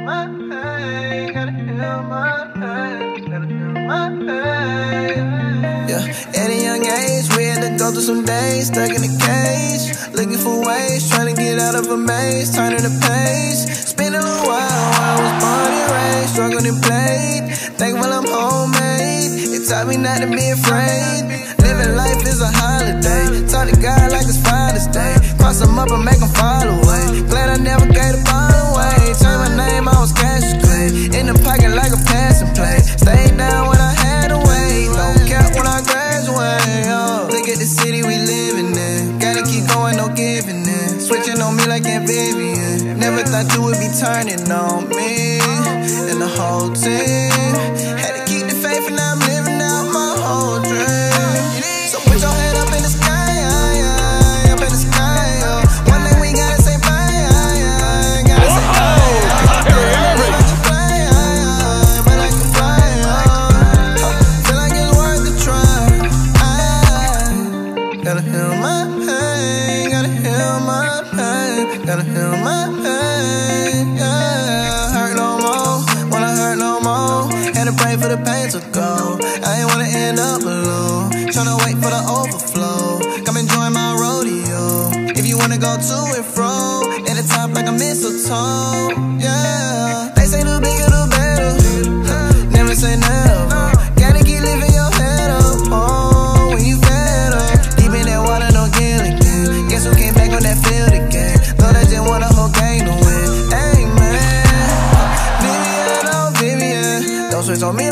my pain, gotta heal my pain, gotta heal my pain. Yeah, at a young age, we had to go through some days, stuck in a cage, looking for ways, trying to get out of a maze, turning the page. It's been a little while, I was born and raised, struggled and played, thankful I'm homemade. It taught me not to be afraid. Living life is a holiday. Talk to God like it's Father's Day. Cross him up and make him fall away. Glad I never gave the ball away. Turn my name, I was cash clay. In the pocket like a passing play. Stayed down when I had to wait. Don't care when I graduate. Oh. Look at the city we living in. Gotta keep going, no giving in. Switching on me like Vivian. Never thought you would be turning on me. And the whole team had to keep the faith, and now I'm living out my whole dream. So put your head up in the sky, up in the sky. One day we gotta say bye, gotta say bye. Kyrie Irving. But I can fly, feel like it's worth the try. I gotta heal my pain, gotta heal my pain, gotta heal my pain. Yeah, hurt no more, wanna hurt no more. Had to pray for the pain to go. I ain't wanna end up alone, tryna wait for the overflow. Come and join my rodeo. If you wanna go to and fro, at the top like a mistletoe. Yeah, they say the bigger the better. Never say never. Gotta keep lifting your head up. Oh, when you fed up, deep in that water, no Gilligan. Guess who came back on that field again? Thought I just want a whole game to win. Amen. Vivian, oh Vivian, don't switch on me